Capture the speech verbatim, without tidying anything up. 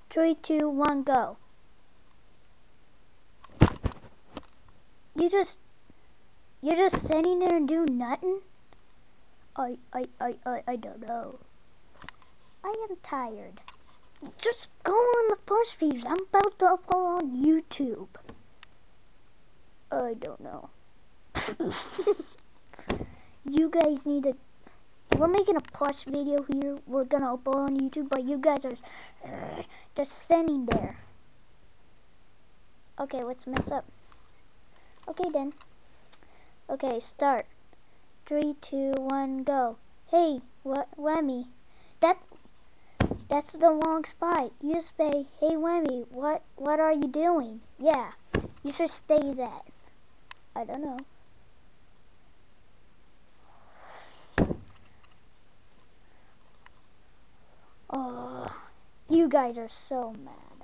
Three, two, one, go. You just, you're just sitting there and doing nothing? I, I, I, I, I don't know. I am tired. Just go on the first views. I'm about to upload on YouTube. I don't know. You guys need to. We're making a plush video here. We're gonna upload on YouTube, but you guys are uh, just sitting there. Okay, let's mess up. Okay then. Okay, start. Three, two, one, go. Hey, what, Whammy? That, that's the wrong spot. You say, hey, Whammy, what, what are you doing? Yeah, you should say that. I don't know. Oh, you guys are so mad.